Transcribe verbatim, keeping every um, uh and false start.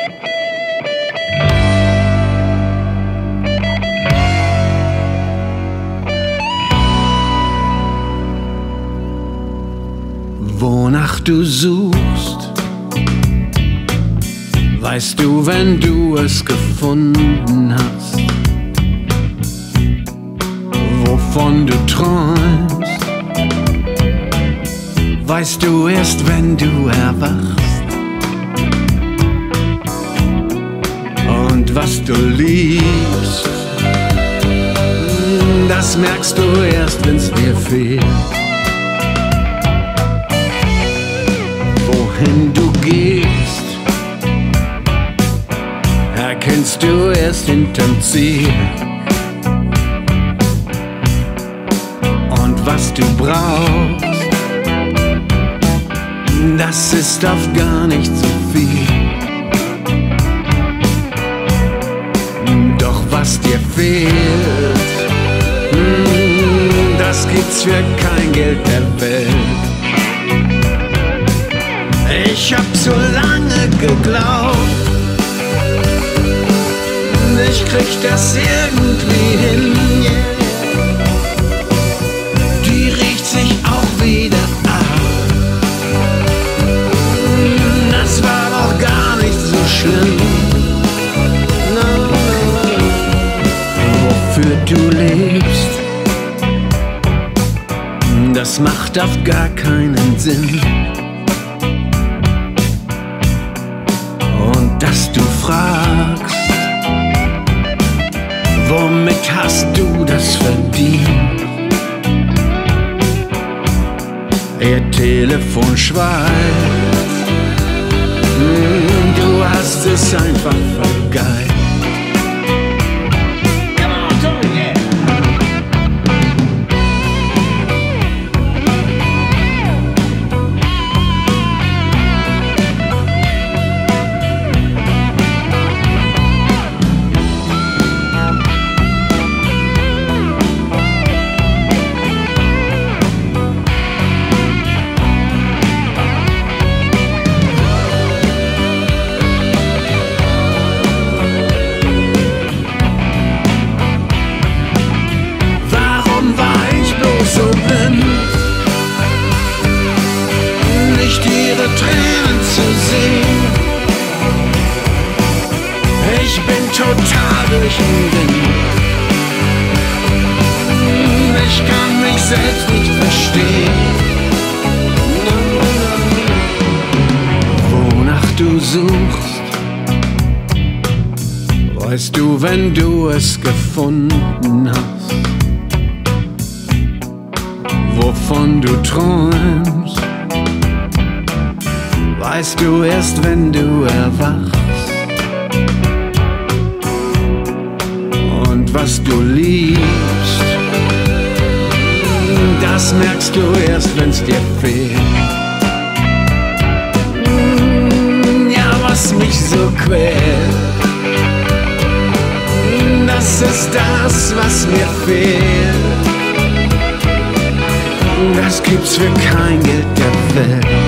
Wonach du suchst, weißt du, wenn du es gefunden hast. Wovon du träumst, weißt du erst, wenn du erwachst. Und was du liebst, das merkst du erst, wenn's dir fehlt. Wohin du gehst, erkennst du erst hinterm Ziel. Und was du brauchst, das ist oft gar nicht so viel. Doch was dir fehlt, das gibt's für kein Geld der Welt. Ich hab so lange geglaubt, ich krieg das irgendwie hin, yeah. Die riecht sich auch wieder ab. Das war doch gar nicht so schlimm. No, no. Wofür du lebst, das macht oft gar keinen Sinn. Und dass du fragst, womit hast du das verdient? Ihr Telefon schweigt, du hast es einfach vergeigt. Ich kann mich selbst nicht verstehen. Wonach du suchst, weißt du, wenn du es gefunden hast. Wovon du träumst, weißt du erst, wenn du erwachst. Und was du liebst, das merkst du erst, wenn's dir fehlt. Ja, was mich so quält, das ist das, was mir fehlt. Das gibt's für kein Geld der Welt.